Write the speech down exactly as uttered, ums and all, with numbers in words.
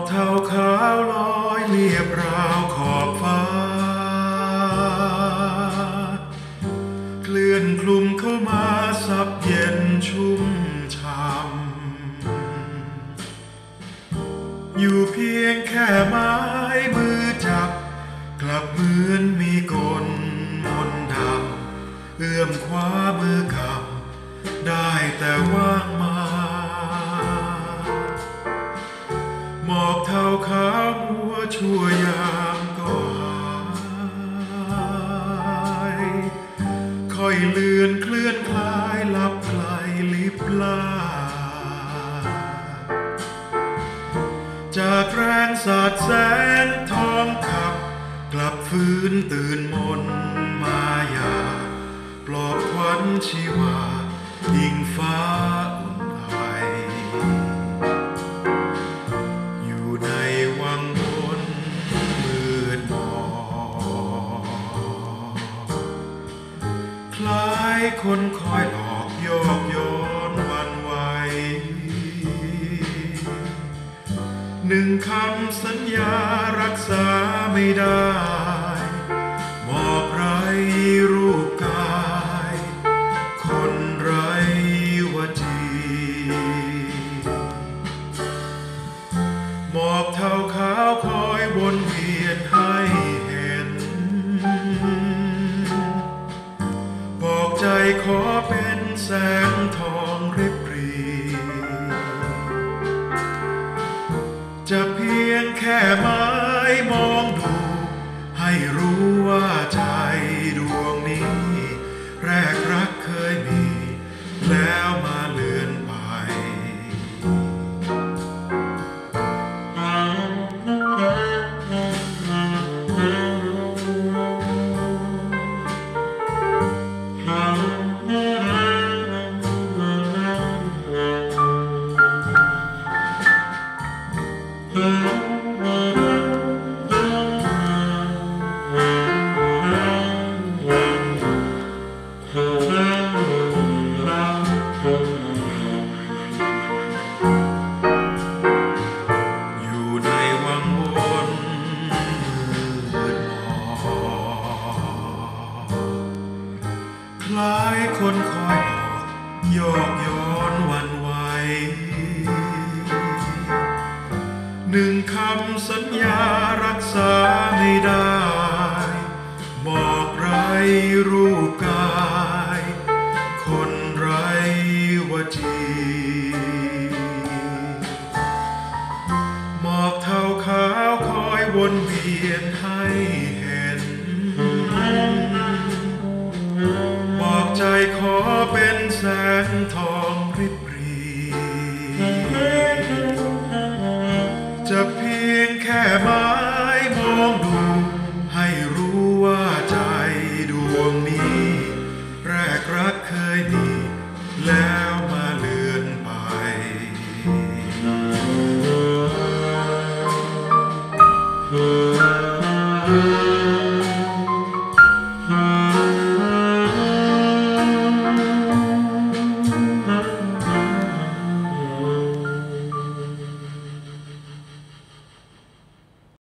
เทาขาวลอยเรียบราวขอบฟ้าเคลื่อนคลุมเข้ามาซับเย็นชุ่มช่ำอยู่เพียงแค่ไม้มือจับกลับเหมือนมีกลมนต์ดำเอื้อมคว้ามือกับได้แต่ว่างมาหมอกเทาขาวมัวชั่วยามก็หายค่อยเลือนเคลื่อนคลายลับไกลลิบลาจากแรงสาดแสงทองขับกลับฟื้นตื่นมนมายาปลอบขวัญชีวายิ่งฟ้าอุ่นไออยู่ในวังวนมืดมองคล้ายคนคอยหลอกโยกโยนวันไหวหนึ่งคำสัญญารักษาไม่ได้บอกไรรูปกายคนไรวจีหมอกเทาขาวคอยวนเวียนให้เห็นบอกใจขอเป็นแสงทองริบรีจะเพียงแค่ไม้มองดูให้รู้ว่าใจดวงนี้แรกรักเคยมีแล้วมาเลือนไปอยู่ในวังวนมืดมองคล้ายคนคอยหลอกโยกย้อนวันไหวหนึ่งคำสัญญารักษาไม่ได้บอกไรรูปกายคนไรวจีหมอกเทาขาวคอยวนเวียนให้เห็นบอกใจขอเป็นแสงทองริบรีจะเพียงแค่ไม้